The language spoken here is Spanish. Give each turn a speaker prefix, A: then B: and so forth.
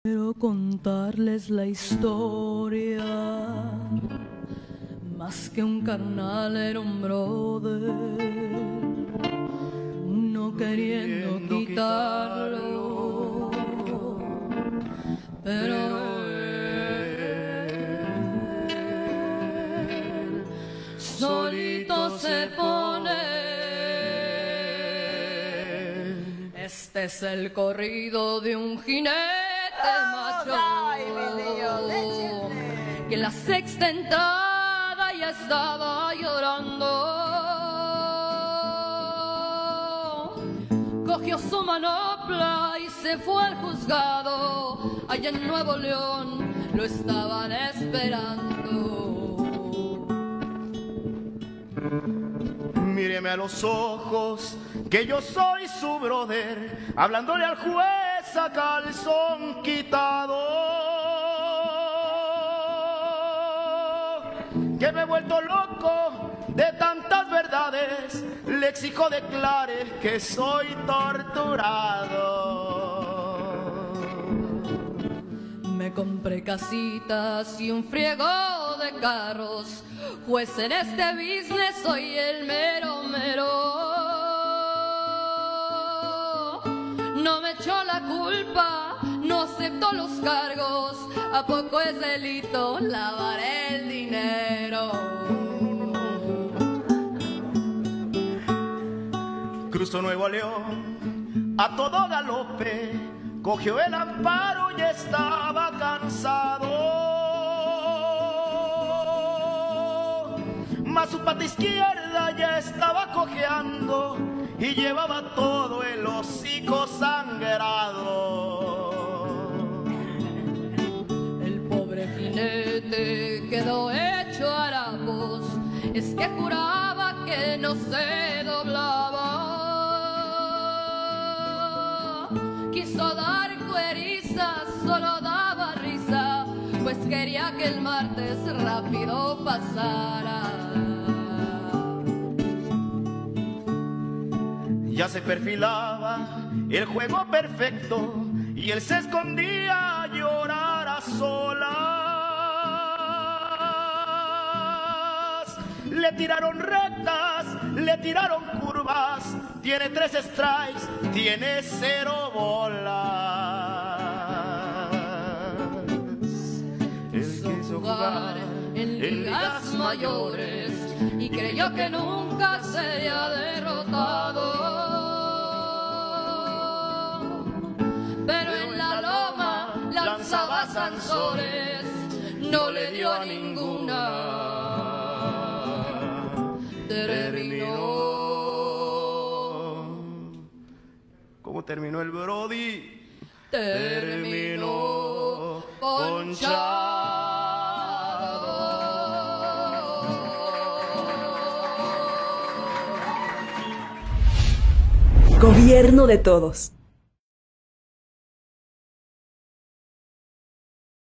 A: Quiero contarles la historia, más que un carnal era un brother, no queriendo quitarlo, pero él solito se pone. Este es el corrido de un jinete macho, que en la sexta entrada ya estaba llorando. Cogió su manopla y se fue al juzgado. Allá en Nuevo León lo estaban esperando.
B: Míreme a los ojos, que yo soy su brother, hablándole al juez a calzón quitado, que me he vuelto loco de tantas verdades, le exijo declare que soy torturado.
A: Me compré casitas y un friego de carros, pues en este business soy el mero mero. No me echó la culpa, no aceptó los cargos. ¿A poco es delito lavar el dinero?
B: Cruzó Nuevo León a todo galope, cogió el amparo y estaba cansado, mas su pata izquierda ya estaba cojeando y llevaba todo el hocico sangrado.
A: El pobre jinete quedó hecho harapos, es que juraba que no se doblaba. Quiso dar cuerizas, solo daba risa, pues quería que el martes rápido pasara.
B: Ya se perfilaba el juego perfecto y él se escondía a llorar a solas. Le tiraron rectas, le tiraron curvas, tiene 3 strikes, tiene 0 bolas. Él quiso jugar
A: en ligas mayores y creyó que nunca sería derrotado. Pero en la loma lanzaba Sansores, no le dio a ninguna. Terminó.
B: ¿Cómo terminó el Brody?
A: Terminó ponchado.
C: Gobierno de todos.